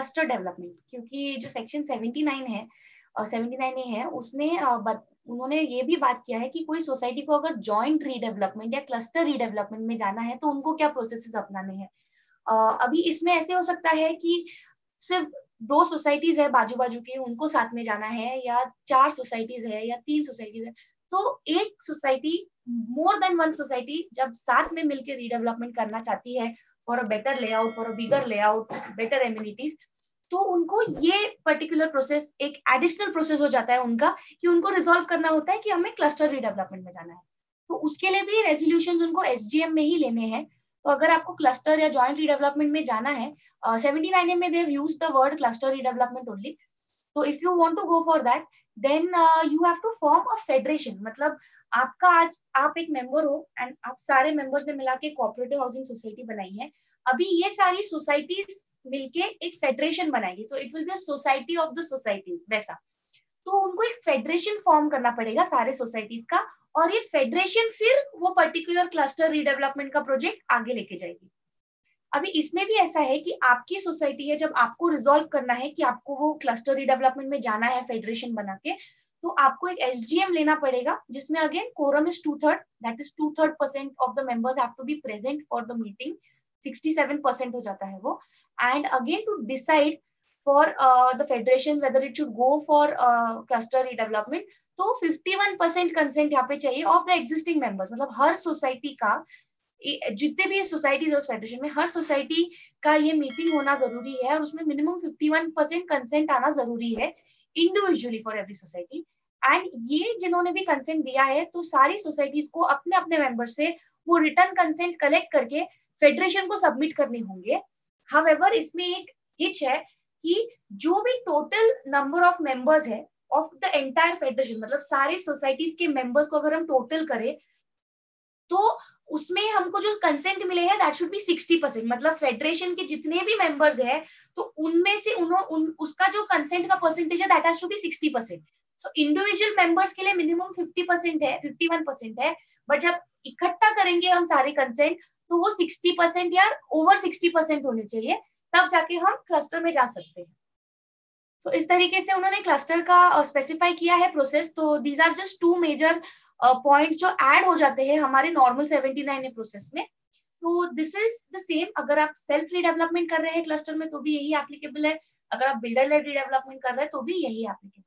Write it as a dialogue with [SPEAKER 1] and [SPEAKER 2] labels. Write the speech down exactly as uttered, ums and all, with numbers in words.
[SPEAKER 1] Cluster development, क्योंकि जो section seventy nine है और सेवेंटी नाइन ए है उसने uh, बत, उन्होंने ये भी बात किया है कि कोई सोसाइटी को अगर जॉइंट रीडेवलपमेंट या क्लस्टर रीडेवलपमेंट में जाना है तो उनको क्या प्रोसेसेस अपनाने हैं। uh, अभी इसमें ऐसे हो सकता है कि सिर्फ दो सोसाइटीज है बाजू बाजू के, उनको साथ में जाना है, या चार सोसाइटीज है या तीन सोसाइटीज है। तो एक society, more than one society जब साथ में मिलकर रीडेवलपमेंट करना चाहती है for a better layout, for a bigger layout, better amenities, तो उनको ये पर्टिकुलर प्रोसेस एक एडिशनल प्रोसेस हो जाता है उनका, कि उनको रिजॉल्व करना होता है कि हमें क्लस्टर रीडेवलपमेंट में जाना है। तो उसके लिए भी रेजोल्यूशन उनको एसजीएम में ही लेने हैं। तो अगर आपको क्लस्टर या जॉइंट रीडेवलपमेंट में जाना है, सेवेंटी नाइन ए में they have used the word cluster redevelopment only. तो if you want to go for that, then you have to form a federation. मतलब आपका आज आप एक मेंबर हो एंड आप सारे मेंबर्स ने मिला के कोऑपरेटिव हाउसिंग सोसाइटी बनाई है। अभी ये सारी सोसाइटीज मिलके एक फेडरेशन बनाएगी, so it will be a society of the societies वैसा। तो उनको एक फेडरेशन फॉर्म करना पड़ेगा सारे सोसाइटीज का, और ये फेडरेशन फिर वो पर्टिकुलर क्लस्टर रीडेवलपमेंट का प्रोजेक्ट आगे लेके जाएगी। अभी इसमें भी ऐसा है कि आपकी सोसाइटी है, जब आपको रिजॉल्व करना है कि आपको वो क्लस्टर रीडेवलपमेंट में जाना है फेडरेशन बना के, तो आपको एक एसजीएम लेना पड़ेगा जिसमें again quorum is two third, that is two third percent of the members have to be present for the meeting. Sixty seven percent हो जाता है वो। And again to decide for the federation whether it should go for cluster redevelopment, तो fifty one percent consent यहाँ पे चाहिए of the existing members. मतलब हर society का, जितने भी सोसाइटीज है उस फेडरेशन में, हर सोसाइटी का ये मीटिंग होना जरूरी है और उसमें minimum fifty one percent consent आना जरूरी है individually for every society. And ये जिन्होंने भी कंसेंट दिया है, तो सारी सोसाइटीज को अपने अपने मेंबर से वो रिटर्न कंसेंट कलेक्ट करके फेडरेशन को सबमिट करने होंगे। हाउएवर इसमें एक हिच है कि जो भी टोटल नंबर ऑफ मेंबर्स है ऑफ द एंटायर फेडरेशन, मतलब सारी सोसाइटीज के मेंबर्स को अगर हम टोटल करें, तो उसमें हमको जो कंसेंट मिले हैं that should be sixty percent. मतलब फेडरेशन के जितने भी मेंबर्स हैं, तो उनमें से उन्हों उन, उसका जो कंसेंट का परसेंटेज है that has to be sixty percent. So individual members के लिए मिनिमम फिफ्टी परसेंट है, फिफ्टी वन परसेंट है, बट जब इकट्ठा करेंगे हम सारे कंसेंट तो वो सिक्सटी परसेंट या ओवर सिक्सटी परसेंट होने चाहिए, तब जाके हम क्लस्टर में जा सकते हैं। तो इस तरीके से उन्होंने क्लस्टर का स्पेसिफाई uh, किया है प्रोसेस। तो these are just two major point जो ऐड हो जाते हैं हमारे normal seventy nine A process में। तो दिस इज द सेम। अगर आप सेल्फ रीडेवलपमेंट कर रहे हैं क्लस्टर में तो भी यही एप्लीकेबल है, अगर आप बिल्डर लेड रीडेवलपमेंट कर रहे हैं तो भी यही एप्लीकेबल।